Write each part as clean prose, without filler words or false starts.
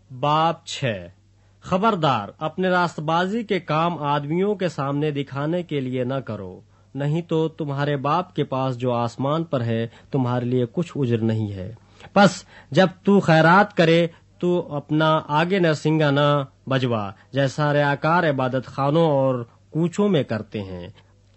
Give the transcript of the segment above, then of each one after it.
باب 6 خبردار، اپنے راست بازی کے کام آدمیوں کے سامنے دکھانے کے لیے نہ کرو، نہیں تو تمہارے باپ کے پاس جو آسمان پر ہے تمہارے لیے کچھ اجر نہیں ہے۔ پس جب تو خیرات کرے تو اپنا آگے نرسنگا نہ بجوا، جیسا ریاکار عبادت خانوں اور کوچوں میں کرتے ہیں،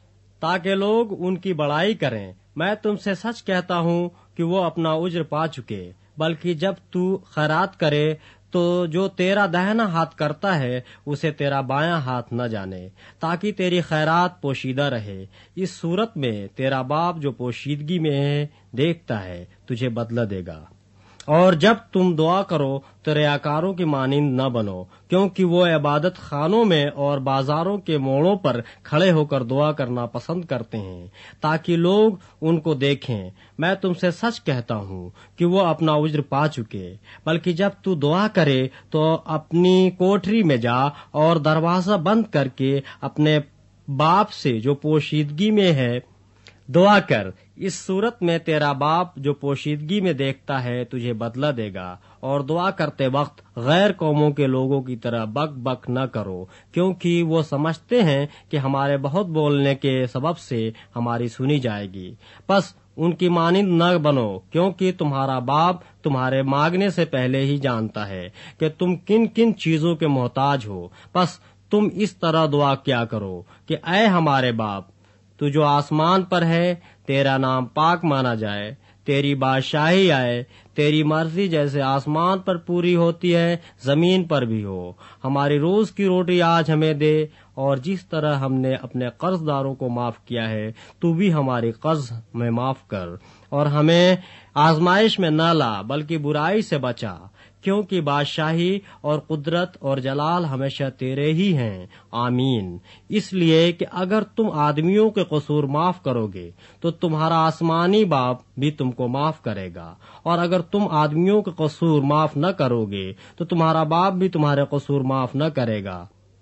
تاکہ لوگ ان کی بڑائی کریں۔ میں تم سے سچ کہتا ہوں کہ وہ اپنا اجر پا چکے۔ بلکہ جب تو خیرات کرے تو جو تیرا دہنا ہاتھ کرتا ہے اسے تیرا بایاں ہاتھ نہ جانے، تاکہ تیری خیرات پوشیدہ رہے۔ اس صورت میں تیرا باپ جو پوشیدگی میں ہے دیکھتا ہے، تجھے بدلہ دے گا۔ اور جب تم دعا کرو تو ریاکاروں کی مانند نہ بنو، کیونکہ وہ عبادت خانوں میں اور بازاروں کے موڑوں پر کھڑے ہو کر دعا کرنا پسند کرتے ہیں تاکہ لوگ ان کو دیکھیں۔ میں تم سے سچ کہتا ہوں کہ وہ اپنا اجر پا چکے۔ بلکہ جب تو دعا کرے تو اپنی کوٹری میں جا اور دروازہ بند کر کے اپنے باپ سے جو پوشیدگی میں ہے دعا کر۔ اس صورت میں تیرا باپ جو پوشیدگی میں دیکھتا ہے تجھے بدلہ دے گا۔ اور دعا کرتے وقت غیر قوموں کے لوگوں کی طرح بک بک نہ کرو، کیونکہ وہ سمجھتے ہیں کہ ہمارے بہت بولنے کے سبب سے ہماری سنی جائے گی۔ پس ان کی مانند نہ بنو، کیونکہ تمہارا باپ تمہارے مانگنے سے پہلے ہی جانتا ہے کہ تم کن کن چیزوں کے محتاج ہو۔ پس تم اس طرح دعا کیا کرو کہ اے ہمارے باپ، تو جو آسمان پر ہے، تیرا نام پاک مانا جائے، تیری بادشاہی آئے، تیری مرضی جیسے آسمان پر پوری ہوتی ہے زمین پر بھی ہو۔ ہماری روز کی روٹی آج ہمیں دے، اور جس طرح ہم نے اپنے قرض داروں کو معاف کیا ہے تو بھی ہماری قرض میں معاف کر، اور ہمیں آزمائش میں نہ لا بلکہ برائی سے بچا، کیونکہ بادشاہی اور قدرت اور جلال ہمیشہ تیرے ہی ہیں، آمین۔ اس لیے کہ اگر تم آدمیوں کے قصور معاف کرو گے تو تمہارا آسمانی باپ بھی تم کو معاف کرے گا، اور اگر تم آدمیوں کے قصور معاف نہ کرو گے تو تمہارا باپ بھی تمہارے قصور معاف نہ کرے گا۔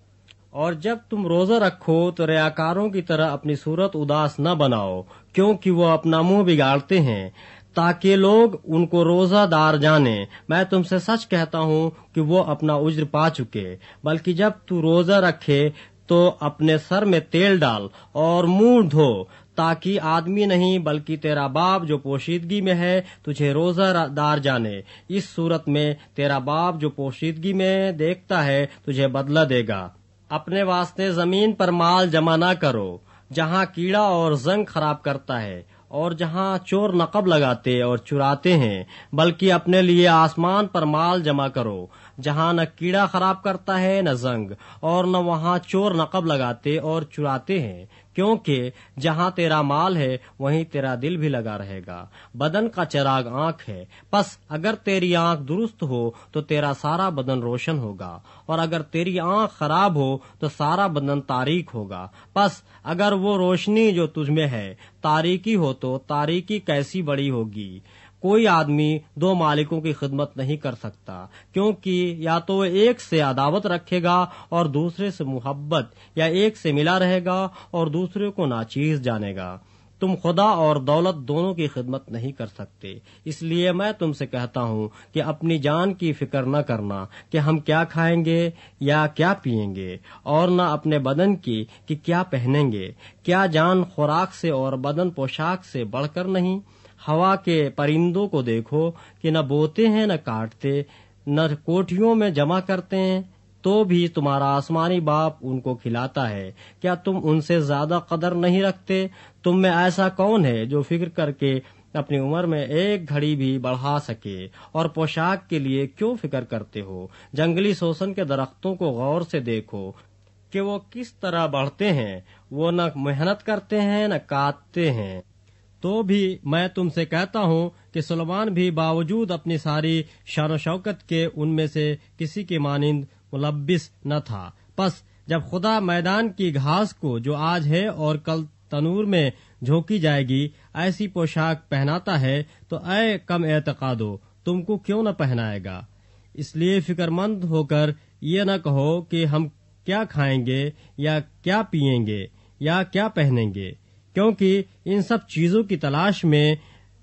اور جب تم روزہ رکھو تو ریاکاروں کی طرح اپنی صورت اداس نہ بناؤ، کیونکہ وہ اپنا منہ بگاڑتے ہیں تاکہ لوگ ان کو روزہ دار جانیں۔ میں تم سے سچ کہتا ہوں کہ وہ اپنا اجر پا چکے۔ بلکہ جب تو روزہ رکھے تو اپنے سر میں تیل ڈال اور منہ دھو، تاکہ آدمی نہیں بلکہ تیرا باپ جو پوشیدگی میں ہے تجھے روزہ دار جانے۔ اس صورت میں تیرا باپ جو پوشیدگی میں دیکھتا ہے تجھے بدلہ دے گا۔ اپنے واسطے زمین پر مال جمع نہ کرو، جہاں کیڑا اور زنگ خراب کرتا ہے اور جہاں چور نقب لگاتے اور چراتے ہیں، بلکہ اپنے لیے آسمان پر مال جمع کرو، جہاں نہ کیڑا خراب کرتا ہے نہ زنگ، اور نہ وہاں چور نقب لگاتے اور چراتے ہیں، کیونکہ جہاں تیرا مال ہے وہیں تیرا دل بھی لگا رہے گا۔ بدن کا چراغ آنکھ ہے، پس اگر تیری آنکھ درست ہو تو تیرا سارا بدن روشن ہوگا، اور اگر تیری آنکھ خراب ہو تو سارا بدن تاریک ہوگا۔ پس اگر وہ روشنی جو تجھ میں ہے تاریکی ہو تو تاریکی کیسی بڑی ہوگی۔ کوئی آدمی دو مالکوں کی خدمت نہیں کر سکتا، کیونکہ یا تو وہ ایک سے عداوت رکھے گا اور دوسرے سے محبت، یا ایک سے ملا رہے گا اور دوسرے کو ناچیز جانے گا۔ تم خدا اور دولت دونوں کی خدمت نہیں کر سکتے۔ اس لیے میں تم سے کہتا ہوں کہ اپنی جان کی فکر نہ کرنا کہ ہم کیا کھائیں گے یا کیا پیئیں گے، اور نہ اپنے بدن کی کہ کیا پہنیں گے۔ کیا جان خوراک سے اور بدن پوشاک سے بڑھ کر نہیں؟ ہوا کے پرندوں کو دیکھو کہ نہ بوتے ہیں نہ کاٹتے، نہ کوٹھیوں میں جمع کرتے ہیں، تو بھی تمہارا آسمانی باپ ان کو کھلاتا ہے۔ کیا تم ان سے زیادہ قدر نہیں رکھتے؟ تم میں ایسا کون ہے جو فکر کر کے اپنی عمر میں ایک گھڑی بھی بڑھا سکے؟ اور پوشاک کے لیے کیوں فکر کرتے ہو؟ جنگلی سوسن کے درختوں کو غور سے دیکھو کہ وہ کس طرح بڑھتے ہیں، وہ نہ محنت کرتے ہیں نہ کاٹتے ہیں۔ تو بھی میں تم سے کہتا ہوں کہ سلیمان بھی باوجود اپنی ساری شان و شوکت کے ان میں سے کسی کے مانند ملبس نہ تھا۔ پس جب خدا میدان کی گھاس کو جو آج ہے اور کل تنور میں جھونکی جائے گی ایسی پوشاک پہناتا ہے تو اے کم اعتقادو، تم کو کیوں نہ پہنائے گا؟ اس لیے فکر مند ہو کر یہ نہ کہو کہ ہم کیا کھائیں گے یا کیا پیئیں گے یا کیا پہنیں گے، کیونکہ ان سب چیزوں کی تلاش میں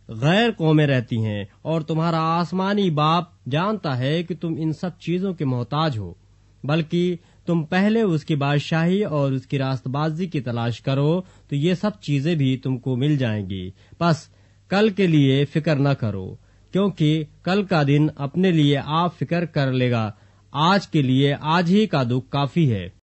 غیر قومیں رہتی ہیں، اور تمہارا آسمانی باپ جانتا ہے کہ تم ان سب چیزوں کے محتاج ہو، بلکہ تم پہلے اس کی بادشاہی اور اس کی راست بازی کی تلاش کرو تو یہ سب چیزیں بھی تم کو مل جائیں گی۔ بس کل کے لیے فکر نہ کرو، کیونکہ کل کا دن اپنے لیے آپ فکر کر لے گا، آج کے لیے آج ہی کا دکھ کافی ہے۔